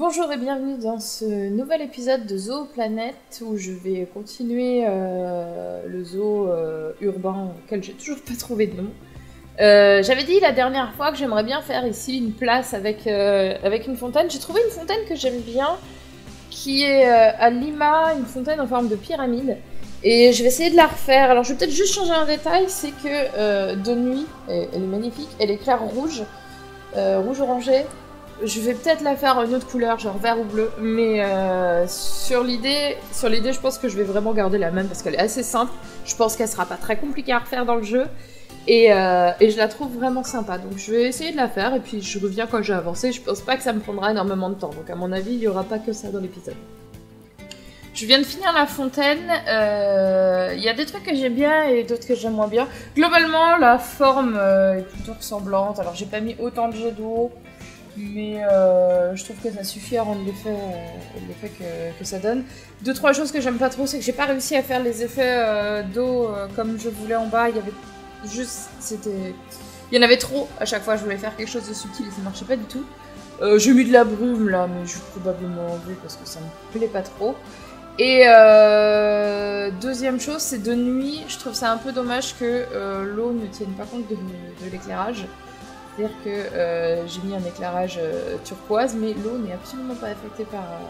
Bonjour et bienvenue dans ce nouvel épisode de Zooplanet où je vais continuer le zoo urbain auquel j'ai toujours pas trouvé de nom. J'avais dit la dernière fois que j'aimerais bien faire ici une place avec une fontaine. J'ai trouvé une fontaine que j'aime bien qui est à Lima, une fontaine en forme de pyramide. Et je vais essayer de la refaire. Alors je vais peut-être juste changer un détail, c'est que de nuit, elle est magnifique, elle est claire rouge, rouge orangé. Je vais peut-être la faire une autre couleur, genre vert ou bleu, mais sur l'idée, je pense que je vais vraiment garder la même parce qu'elle est assez simple. Je pense qu'elle sera pas très compliquée à refaire dans le jeu et je la trouve vraiment sympa. Donc je vais essayer de la faire et puis je reviens quand j'ai avancé. Je pense pas que ça me prendra énormément de temps, donc à mon avis, il y aura pas que ça dans l'épisode. Je viens de finir la fontaine. Il y a des trucs que j'aime bien et d'autres que j'aime moins bien. Globalement, la forme est plutôt ressemblante. Alors j'ai pas mis autant de jets d'eau. Mais je trouve que ça suffit à rendre l'effet que ça donne. Deux, trois choses que j'aime pas trop, c'est que j'ai pas réussi à faire les effets d'eau comme je voulais en bas. Il y avait juste... Il y en avait trop à chaque fois, je voulais faire quelque chose de subtil et ça marchait pas du tout. J'ai mis de la brume là, mais je vais probablement enlever parce que ça me plaît pas trop. Et deuxième chose, c'est de nuit, je trouve ça un peu dommage que l'eau ne tienne pas compte de l'éclairage. C'est-à-dire que j'ai mis un éclairage turquoise, mais l'eau n'est absolument pas affectée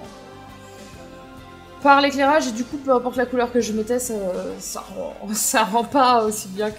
par l'éclairage, et du coup, peu importe la couleur que je mettais, ça rend pas aussi bien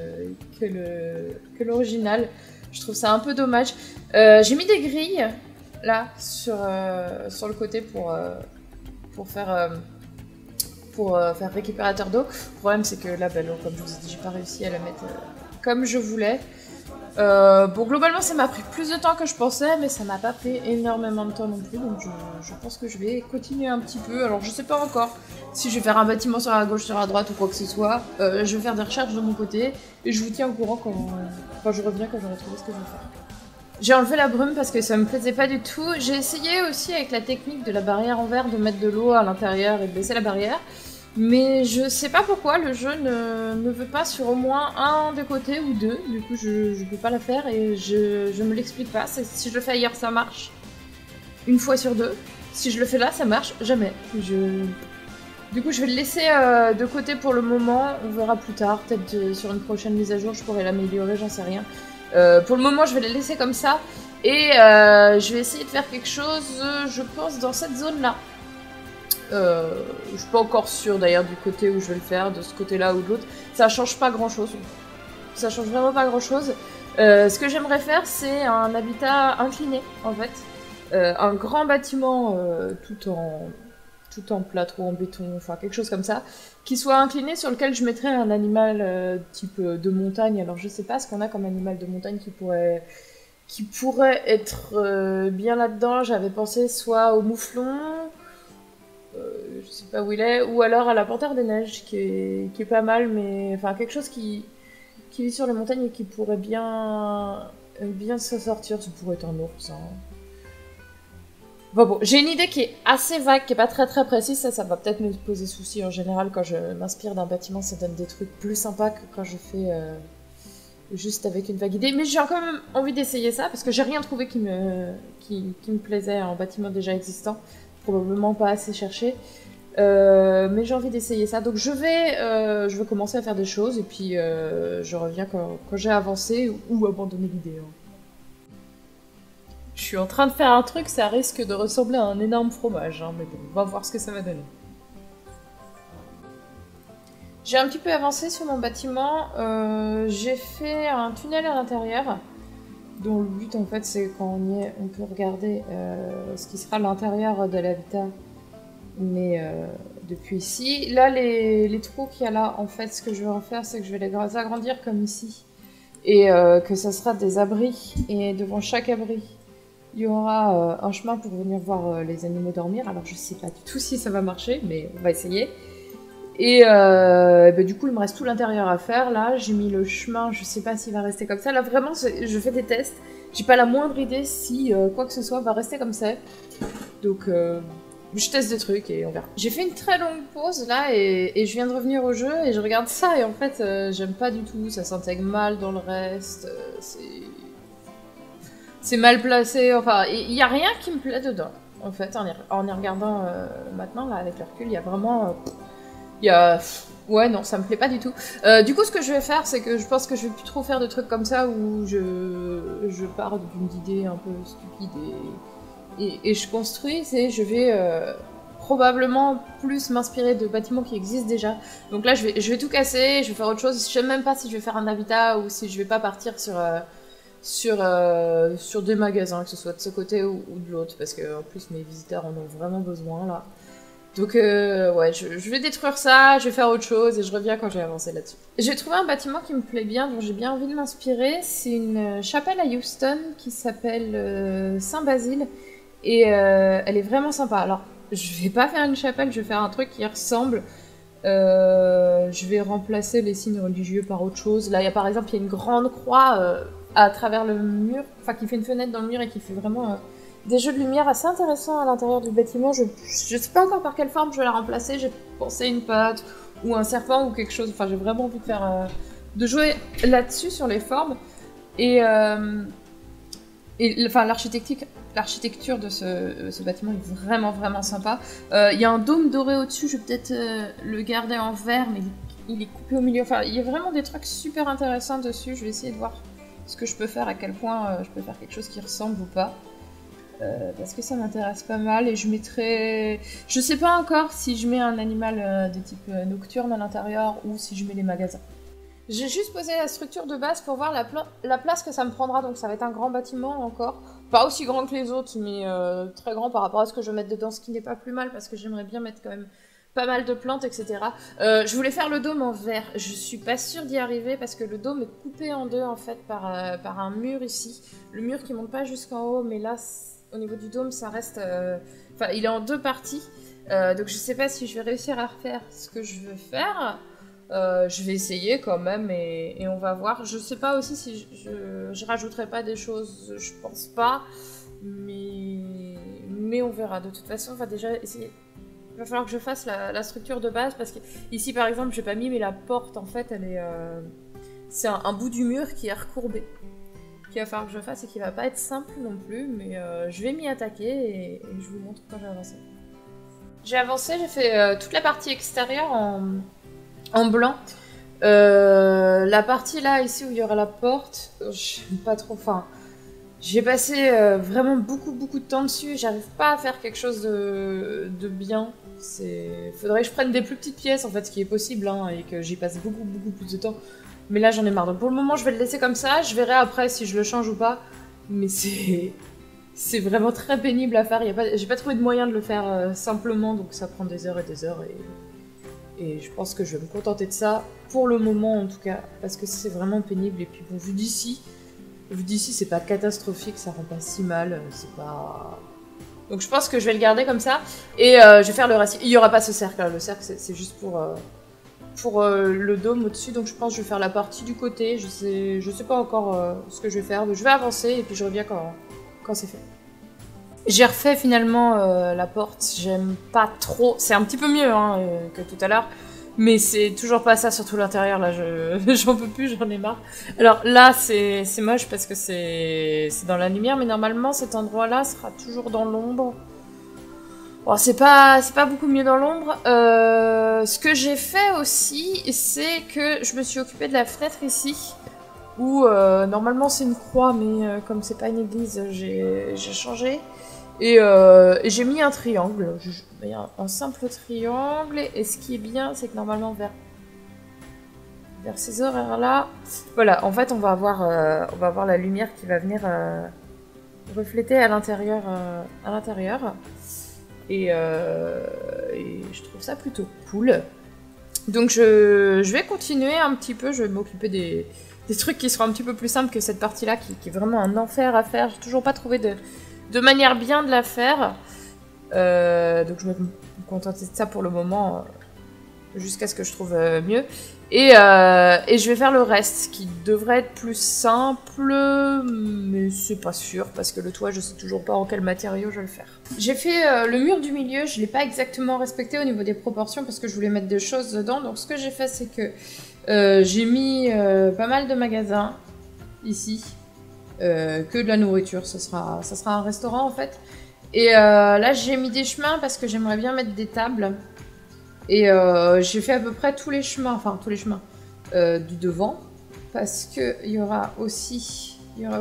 que l'original. Je trouve ça un peu dommage. J'ai mis des grilles, là, sur le côté pour faire récupérateur d'eau. Le problème, c'est que là, l'eau, comme je vous ai dit, j'ai pas réussi à la mettre comme je voulais. Bon, globalement, ça m'a pris plus de temps que je pensais, mais ça m'a pas pris énormément de temps non plus, donc je pense que je vais continuer un petit peu. Alors, je sais pas encore si je vais faire un bâtiment sur la gauche, sur la droite ou quoi que ce soit. Je vais faire des recherches de mon côté, et je vous tiens au courant quand je reviens, quand j'aurai trouvé ce que je vais faire. J'ai enlevé la brume parce que ça me plaisait pas du tout. J'ai essayé aussi avec la technique de la barrière en verre de mettre de l'eau à l'intérieur et de baisser la barrière. Mais je sais pas pourquoi le jeu ne veut pas sur au moins un des côtés ou deux, du coup je peux pas la faire et je me l'explique pas. Si je le fais ailleurs ça marche une fois sur deux, si je le fais là ça marche jamais. Du coup je vais le laisser de côté pour le moment, on verra plus tard, peut-être sur une prochaine mise à jour je pourrais l'améliorer, j'en sais rien. Pour le moment je vais le laisser comme ça et je vais essayer de faire quelque chose, je pense, dans cette zone là. Je suis pas encore sûre d'ailleurs du côté où je vais le faire, de ce côté-là ou de l'autre. Ça change pas grand-chose. Ça change vraiment pas grand-chose. Ce que j'aimerais faire, c'est un habitat incliné, en fait. Un grand bâtiment tout en plâtre ou en béton, enfin quelque chose comme ça, qui soit incliné, sur lequel je mettrais un animal type de montagne. Alors je sais pas ce qu'on a comme animal de montagne qui pourrait être bien là-dedans. J'avais pensé soit au mouflon, je sais pas où il est, ou alors à la panthère des neiges, qui est pas mal, mais enfin quelque chose qui vit sur les montagnes et qui pourrait bien se sortir. Ça pourrait être un ours. Hein. Bon, j'ai une idée qui est assez vague, qui est pas très très précise. Ça va peut-être me poser souci en général quand je m'inspire d'un bâtiment. Ça donne des trucs plus sympas que quand je fais juste avec une vague idée. Mais j'ai quand même envie d'essayer ça parce que j'ai rien trouvé qui me plaisait en bâtiment déjà existant. Probablement pas assez cherché, mais j'ai envie d'essayer ça. Donc je vais commencer à faire des choses et puis je reviens quand j'ai avancé ou abandonné l'idée. Hein. Je suis en train de faire un truc, ça risque de ressembler à un énorme fromage, hein, mais bon, on va voir ce que ça va donner. J'ai un petit peu avancé sur mon bâtiment, j'ai fait un tunnel à l'intérieur, dont le but en fait c'est quand on y est, on peut regarder ce qui sera l'intérieur de l'habitat, mais depuis ici. Là les trous qu'il y a là, en fait ce que je vais en faire c'est que je vais les agrandir comme ici, et que ça sera des abris, et devant chaque abri il y aura un chemin pour venir voir les animaux dormir. Alors je sais pas du tout si ça va marcher, mais on va essayer. Et du coup, il me reste tout l'intérieur à faire. Là, j'ai mis le chemin, je sais pas s'il va rester comme ça. Là, vraiment, je fais des tests. J'ai pas la moindre idée si quoi que ce soit va rester comme ça. Donc, je teste des trucs et on verra. J'ai fait une très longue pause là et je viens de revenir au jeu et je regarde ça et en fait, j'aime pas du tout. Ça s'intègre mal dans le reste. C'est mal placé. Enfin, il y a rien qui me plaît dedans. en fait, en y regardant maintenant, là, avec le recul, il y a vraiment... il y a... Ouais, non, ça me plaît pas du tout. Du coup, ce que je vais faire, c'est que je pense que je vais plus trop faire de trucs comme ça où je pars d'une idée un peu stupide et je construis. Je vais probablement plus m'inspirer de bâtiments qui existent déjà. Donc là, je vais tout casser, je vais faire autre chose. Je sais même pas si je vais faire un habitat ou si je vais pas partir sur des magasins, que ce soit de ce côté ou de l'autre, parce que en plus mes visiteurs en ont vraiment besoin là. Donc ouais, je vais détruire ça, je vais faire autre chose et je reviens quand j'ai avancé là-dessus. J'ai trouvé un bâtiment qui me plaît bien, dont j'ai bien envie de m'inspirer. C'est une chapelle à Houston qui s'appelle Saint-Basile et elle est vraiment sympa. Alors, je vais pas faire une chapelle, je vais faire un truc qui ressemble. Je vais remplacer les signes religieux par autre chose. Là, par exemple, il y a une grande croix à travers le mur, enfin qui fait une fenêtre dans le mur et qui fait vraiment... des jeux de lumière assez intéressants à l'intérieur du bâtiment. Je sais pas encore par quelle forme je vais la remplacer. J'ai pensé une patte ou un serpent ou quelque chose. Enfin, j'ai vraiment envie de faire de jouer là-dessus sur les formes enfin l'architecture de ce bâtiment est vraiment vraiment sympa. Il y a un dôme doré au-dessus. Je vais peut-être le garder en verre, mais il est coupé au milieu. Enfin, il y a vraiment des trucs super intéressants dessus. Je vais essayer de voir ce que je peux faire, à quel point je peux faire quelque chose qui ressemble ou pas. Parce que ça m'intéresse pas mal et je mettrai... Je sais pas encore si je mets un animal de type nocturne à l'intérieur ou si je mets les magasins. J'ai juste posé la structure de base pour voir la place que ça me prendra, donc ça va être un grand bâtiment encore. Pas aussi grand que les autres, mais très grand par rapport à ce que je vais mettre dedans, ce qui n'est pas plus mal parce que j'aimerais bien mettre quand même pas mal de plantes, etc. Je voulais faire le dôme en verre. Je suis pas sûre d'y arriver parce que le dôme est coupé en deux en fait par un mur ici. Le mur qui monte pas jusqu'en haut, mais là... Au niveau du dôme, ça reste... Enfin, il est en deux parties. Donc je sais pas si je vais réussir à refaire ce que je veux faire. Je vais essayer quand même et on va voir. Je sais pas aussi si je rajouterai pas des choses. Je pense pas. Mais on verra. De toute façon, on va déjà essayer. Il va falloir que je fasse la structure de base parce que ici, par exemple, j'ai pas mis, mais la porte, en fait, elle est... c'est un bout du mur qui est recourbé. Qu'il va falloir que je fasse et qui va pas être simple non plus, mais je vais m'y attaquer et je vous montre quand j'ai avancé. J'ai avancé, j'ai fait toute la partie extérieure en blanc. La partie là, ici où il y aura la porte, j'aime pas trop, enfin... J'ai passé vraiment beaucoup de temps dessus, j'arrive pas à faire quelque chose de bien. Faudrait que je prenne des plus petites pièces en fait, ce qui est possible, hein, et que j'y passe beaucoup plus de temps. Mais là, j'en ai marre. Donc pour le moment, je vais le laisser comme ça. Je verrai après si je le change ou pas. Mais c'est vraiment très pénible à faire. J'ai pas trouvé de moyen de le faire simplement. Donc ça prend des heures et des heures. Et je pense que je vais me contenter de ça. Pour le moment, en tout cas. Parce que c'est vraiment pénible. Et puis bon, vu d'ici, c'est pas catastrophique. Ça rend pas si mal. C'est pas... Donc je pense que je vais le garder comme ça. Et je vais faire le reste. Il y aura pas ce cercle. Là. Le cercle, c'est juste pour le dôme au-dessus, donc je pense que je vais faire la partie du côté. Je sais pas encore ce que je vais faire, mais je vais avancer et puis je reviens quand c'est fait. J'ai refait finalement la porte, j'aime pas trop, c'est un petit peu mieux hein, que tout à l'heure, mais c'est toujours pas ça, surtout l'intérieur, là j'en peux plus, j'en ai marre. Alors là c'est moche parce que c'est dans la lumière, mais normalement cet endroit-là sera toujours dans l'ombre. Bon, c'est pas beaucoup mieux dans l'ombre. Ce que j'ai fait aussi, c'est que je me suis occupée de la fenêtre ici, où normalement c'est une croix, mais comme c'est pas une église, j'ai changé. Et j'ai mis un triangle, un simple triangle. Et ce qui est bien, c'est que normalement vers ces horaires-là, voilà, en fait on va avoir la lumière qui va venir refléter à l'intérieur. Et je trouve ça plutôt cool. Donc je vais continuer un petit peu, je vais m'occuper des trucs qui seront un petit peu plus simples que cette partie-là, qui est vraiment un enfer à faire. J'ai toujours pas trouvé de manière bien de la faire. Donc je vais me contenter de ça pour le moment, jusqu'à ce que je trouve mieux. Et je vais faire le reste, qui devrait être plus simple, mais c'est pas sûr, parce que le toit, je sais toujours pas en quel matériau je vais le faire. J'ai fait le mur du milieu, je l'ai pas exactement respecté au niveau des proportions, parce que je voulais mettre des choses dedans. Donc ce que j'ai fait, c'est que j'ai mis pas mal de magasins, ici, que de la nourriture, ça sera un restaurant en fait. Et là, j'ai mis des chemins parce que j'aimerais bien mettre des tables. Et j'ai fait à peu près tous les chemins, enfin tous les chemins du devant. Parce qu'il y aura aussi,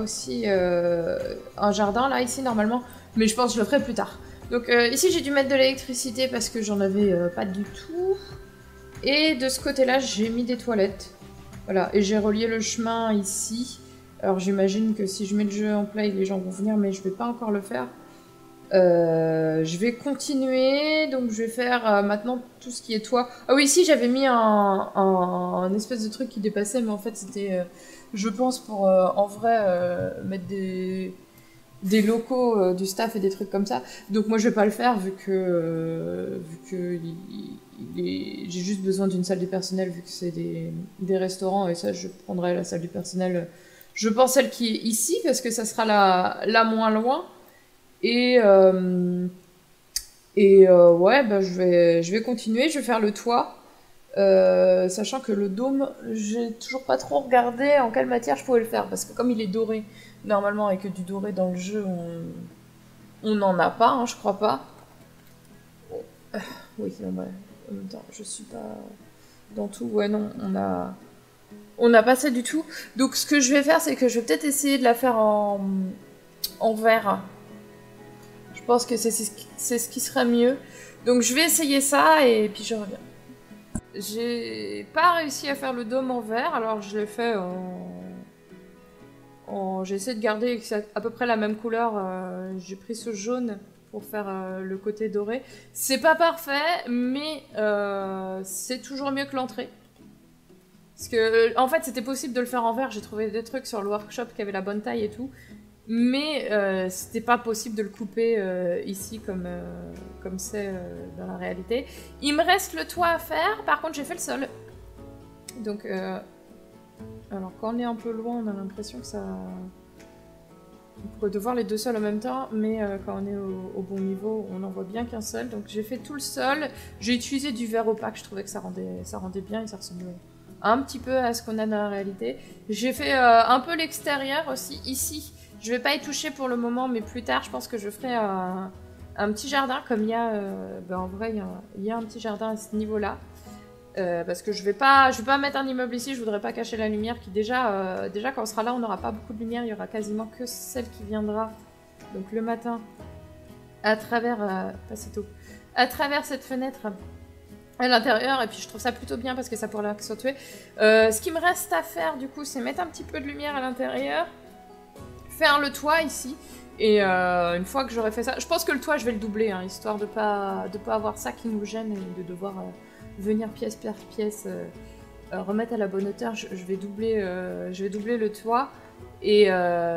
un jardin là, ici, normalement. Mais je pense que je le ferai plus tard. Donc ici, j'ai dû mettre de l'électricité parce que j'en avais pas du tout. Et de ce côté-là, j'ai mis des toilettes. Voilà, et j'ai relié le chemin ici. Alors j'imagine que si je mets le jeu en play, les gens vont venir, mais je vais pas encore le faire. Je vais continuer, donc je vais faire maintenant tout ce qui est toit. Ah oui, ici j'avais mis un espèce de truc qui dépassait, mais en fait c'était, je pense, pour en vrai mettre des locaux du staff et des trucs comme ça. Donc moi je vais pas le faire vu que j'ai juste besoin d'une salle du personnel vu que c'est des restaurants et ça je prendrai la salle du personnel. Je pense celle qui est ici parce que ça sera la moins loin. Et ouais, bah, je vais continuer, je vais faire le toit. Sachant que le dôme, j'ai toujours pas trop regardé en quelle matière je pouvais le faire. Parce que comme il est doré, normalement, et que du doré dans le jeu, on n'en a pas, hein, je crois pas. Oui, non, bah, en même temps, je suis pas dans tout. Ouais, non, on a pas ça du tout. Donc ce que je vais faire, c'est que je vais peut-être essayer de la faire en verre. Je pense que c'est ce qui sera mieux. Donc je vais essayer ça et puis je reviens. J'ai pas réussi à faire le dôme en verre, alors je l'ai fait j'ai essayé de garder à peu près la même couleur. J'ai pris ce jaune pour faire le côté doré. C'est pas parfait, mais c'est toujours mieux que l'entrée. Parce que, en fait, c'était possible de le faire en verre. J'ai trouvé des trucs sur le workshop qui avaient la bonne taille et tout. Mais c'était pas possible de le couper ici comme c'est dans la réalité. Il me reste le toit à faire, par contre j'ai fait le sol. Donc, alors quand on est un peu loin, on a l'impression que ça... On pourrait devoir les deux sols en même temps, mais quand on est au bon niveau, on en voit bien qu'un seul. Donc j'ai fait tout le sol. J'ai utilisé du verre opaque, je trouvais que ça rendait bien et ça ressemblait un petit peu à ce qu'on a dans la réalité. J'ai fait un peu l'extérieur aussi, ici. Je vais pas y toucher pour le moment, mais plus tard, je pense que je ferai un petit jardin, comme il y a... en vrai, il y a un petit jardin à ce niveau-là. Parce que je vais pas mettre un immeuble ici, je voudrais pas cacher la lumière qui déjà quand on sera là, on n'aura pas beaucoup de lumière, il y aura quasiment que celle qui viendra, donc le matin, à travers... à travers cette fenêtre à l'intérieur, et puis je trouve ça plutôt bien parce que ça pourrait l'accentuer. Ce qui me reste à faire, du coup, c'est mettre un petit peu de lumière à l'intérieur, faire le toit ici, et une fois que j'aurai fait ça, je pense que le toit je vais le doubler, hein, histoire de pas avoir ça qui nous gêne et de devoir venir pièce par pièce remettre à la bonne hauteur. Je vais doubler le toit et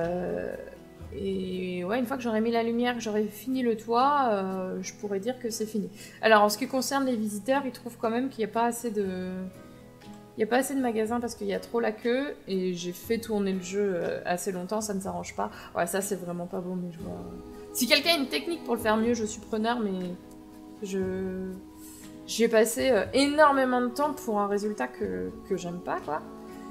ouais, une fois que j'aurai mis la lumière, que j'aurai fini le toit, je pourrais dire que c'est fini. Alors en ce qui concerne les visiteurs, ils trouvent quand même qu'il n'y a pas assez de... Il n'y a pas assez de magasins parce qu'il y a trop la queue et j'ai fait tourner le jeu assez longtemps, ça ne s'arrange pas. Ouais, ça c'est vraiment pas beau, mais je vois... Si quelqu'un a une technique pour le faire mieux, je suis preneur, mais j'ai passé énormément de temps pour un résultat que j'aime pas, quoi.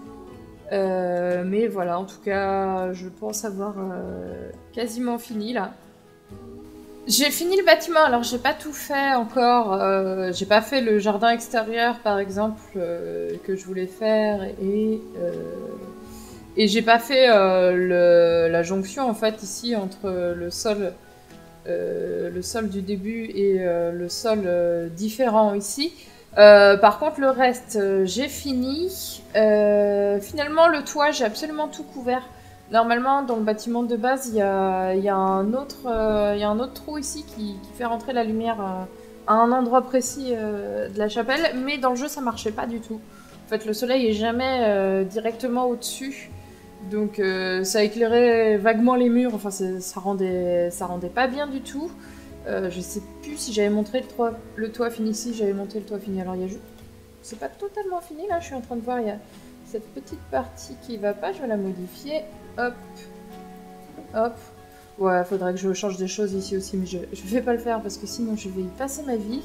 Mais voilà, en tout cas, je pense avoir quasiment fini, là. J'ai fini le bâtiment, alors j'ai pas tout fait encore, j'ai pas fait le jardin extérieur par exemple que je voulais faire et j'ai pas fait la jonction en fait ici entre le sol du début et le sol différent ici. Par contre le reste j'ai fini, finalement le toit j'ai absolument tout couvert. Normalement, dans le bâtiment de base, il y a un autre trou ici qui fait rentrer la lumière à un endroit précis de la chapelle, mais dans le jeu, ça marchait pas du tout. En fait, le soleil est jamais directement au-dessus, donc ça éclairait vaguement les murs. Enfin, ça rendait pas bien du tout. Je sais plus si j'avais montré le toit fini ici, j'avais montré le toit fini. Alors, il y a juste... C'est pas totalement fini, là, je suis en train de voir, il y a cette petite partie qui va pas, je vais la modifier. Hop, hop. Ouais, faudrait que je change des choses ici aussi, mais je vais pas le faire parce que sinon je vais y passer ma vie.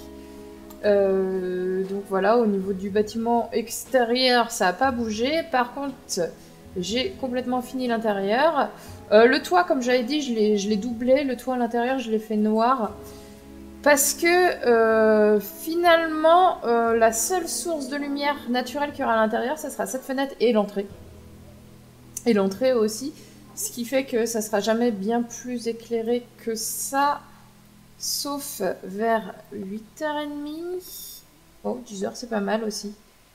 Donc voilà, au niveau du bâtiment extérieur, ça a pas bougé. Par contre, j'ai complètement fini l'intérieur. Le toit, comme j'avais dit, je l'ai doublé. Le toit à l'intérieur, je l'ai fait noir. Parce que finalement, la seule source de lumière naturelle qu'il y aura à l'intérieur, ça sera cette fenêtre et l'entrée. Et l'entrée aussi. Ce qui fait que ça sera jamais bien plus éclairé que ça. Sauf vers 8h30. Oh, 10h, c'est pas mal aussi.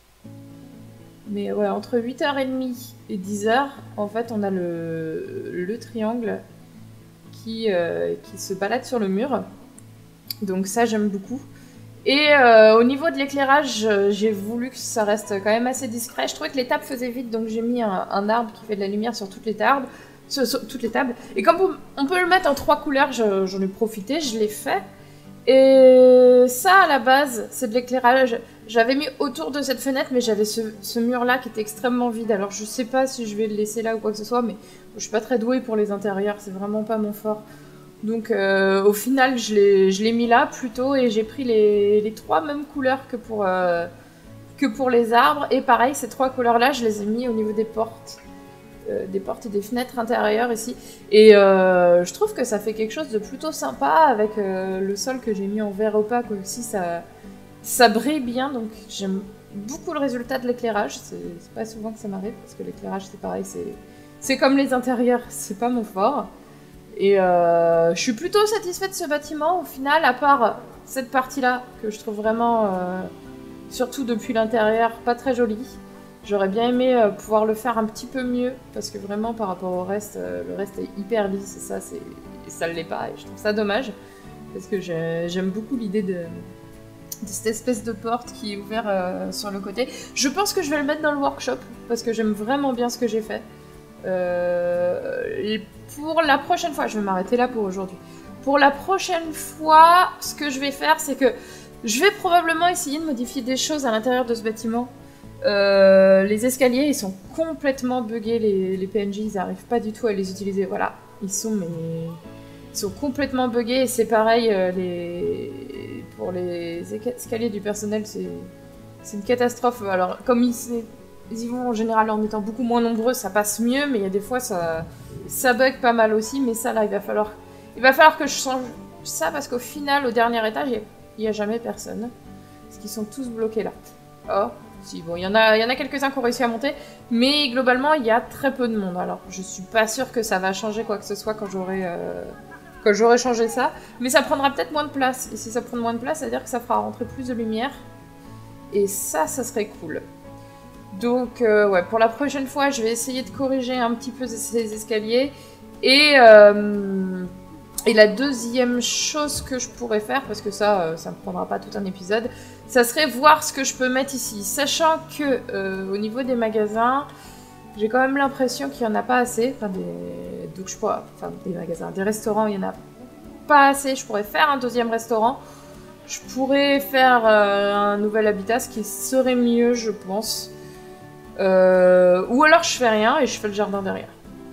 Mais ouais, entre 8h30 et 10h, en fait, on a le triangle qui se balade sur le mur. Donc ça, j'aime beaucoup. Et au niveau de l'éclairage, j'ai voulu que ça reste quand même assez discret. Je trouvais que les tables faisaient vite, donc j'ai mis un arbre qui fait de la lumière sur toutes les tables. Sur toutes les tables. Et comme on peut le mettre en 3 couleurs, j'en ai profité, je l'ai fait. Et ça, à la base, c'est de l'éclairage. J'avais mis autour de cette fenêtre, mais j'avais ce mur-là qui était extrêmement vide. Alors, je sais pas si je vais le laisser là ou quoi que ce soit, mais je suis pas très douée pour les intérieurs, c'est vraiment pas mon fort. Donc, au final, je l'ai mis là plutôt, et j'ai pris les 3 mêmes couleurs que pour les arbres. Et pareil, ces 3 couleurs-là, je les ai mis au niveau des portes et des fenêtres intérieures ici. Et je trouve que ça fait quelque chose de plutôt sympa avec le sol que j'ai mis en verre opaque aussi. Ça brille bien, donc j'aime beaucoup le résultat de l'éclairage. C'est pas souvent que ça m'arrive, parce que l'éclairage, c'est pareil, c'est comme les intérieurs, c'est pas mon fort. Et je suis plutôt satisfaite de ce bâtiment, au final, à part cette partie-là, que je trouve vraiment, surtout depuis l'intérieur, pas très jolie. J'aurais bien aimé pouvoir le faire un petit peu mieux, parce que vraiment par rapport au reste, le reste est hyper lisse, et ça ne l'est pas, et je trouve ça dommage, parce que j'aime beaucoup l'idée de cette espèce de porte qui est ouverte sur le côté. Je pense que je vais le mettre dans le workshop, parce que j'aime vraiment bien ce que j'ai fait. Et pour la prochaine fois, je vais m'arrêter là pour aujourd'hui. Pour la prochaine fois, ce que je vais faire, c'est que je vais probablement essayer de modifier des choses à l'intérieur de ce bâtiment. Les escaliers, ils sont complètement buggés, les PNJ, ils n'arrivent pas du tout à les utiliser. Voilà, ils sont complètement buggés, et c'est pareil, pour les escaliers du personnel, c'est une catastrophe. Alors, comme ils y vont en général en étant beaucoup moins nombreux, ça passe mieux, mais il y a des fois, ça bug pas mal aussi. Mais ça, là, il va falloir que je change ça, parce qu'au final, au dernier étage, il n'y a jamais personne. Parce qu'ils sont tous bloqués là. Oh. Si, bon, il y en a quelques-uns qui ont réussi à monter, mais globalement, il y a très peu de monde. Alors, je suis pas sûre que ça va changer quoi que ce soit quand j'aurai changé ça, mais ça prendra peut-être moins de place. Et si ça prend moins de place, ça veut dire que ça fera rentrer plus de lumière. Et ça serait cool. Donc, ouais, pour la prochaine fois, je vais essayer de corriger un petit peu ces escaliers. Et la deuxième chose que je pourrais faire, parce que ça me prendra pas tout un épisode, ça serait voir ce que je peux mettre ici. Sachant que au niveau des magasins, j'ai quand même l'impression qu'il n'y en a pas assez. Des magasins, des restaurants, il n'y en a pas assez. Je pourrais faire un deuxième restaurant. Je pourrais faire un nouvel habitat, ce qui serait mieux, je pense. Ou alors je fais rien et je fais le jardin derrière.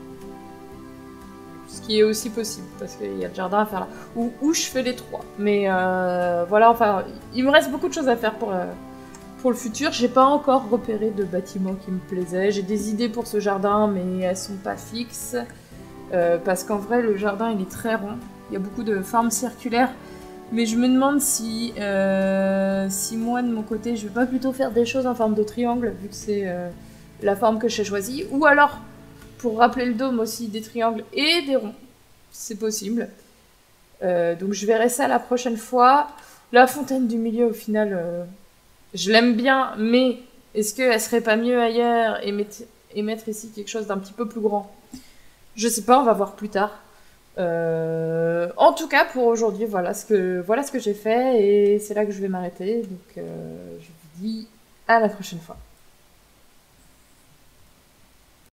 Ce qui est aussi possible, parce qu'il y a le jardin à faire là. Ou je fais les 3. Mais voilà, enfin, il me reste beaucoup de choses à faire pour le futur. J'ai pas encore repéré de bâtiment qui me plaisait. J'ai des idées pour ce jardin, mais elles sont pas fixes. Parce qu'en vrai, le jardin, il est très rond. Il y a beaucoup de formes circulaires. Mais je me demande si moi, de mon côté, je vais pas plutôt faire des choses en forme de triangle, vu que c'est la forme que j'ai choisie. Ou alors, pour rappeler le dôme aussi, des triangles et des ronds. C'est possible. Donc je verrai ça la prochaine fois. La fontaine du milieu, au final, je l'aime bien, mais est-ce qu'elle serait pas mieux ailleurs et mettre ici quelque chose d'un petit peu plus grand? Je sais pas, on va voir plus tard. En tout cas, pour aujourd'hui, voilà ce que j'ai fait, et c'est là que je vais m'arrêter. Donc je vous dis à la prochaine fois.